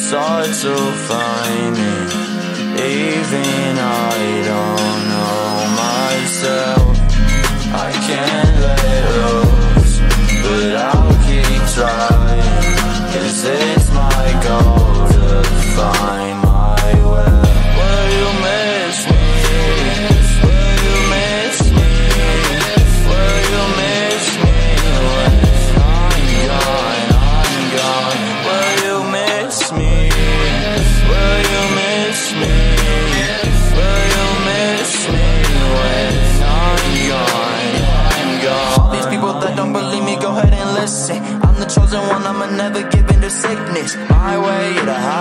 It's hard to find me. Even I don't know myself. I can't let loose, but I'll keep trying, 'cause it's my goal to find my way. Will you miss me? Will you miss me? Will you miss me when I'm gone? I'm gone. Will you miss me? Will you miss me? Will you miss me when I'm gone? I'm gone. All these people that don't believe me, go ahead and listen. I'm the chosen one, I'ma never give in to sickness. My way or the highway.